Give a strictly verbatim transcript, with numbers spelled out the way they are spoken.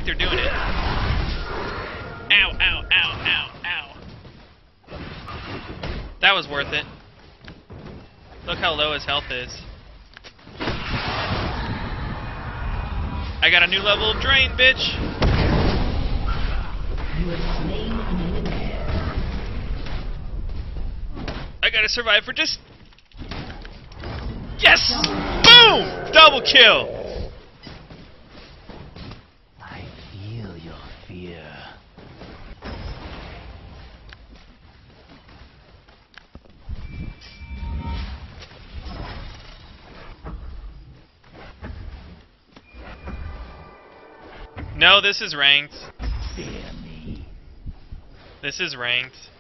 they're doing it. Ow, ow, ow, ow, ow. That was worth it. Look how low his health is. I got a new level of drain, bitch! I gotta survive for just... Yes! Boom! Double kill! I feel your fear. No, this is ranked. Fear me. This is ranked.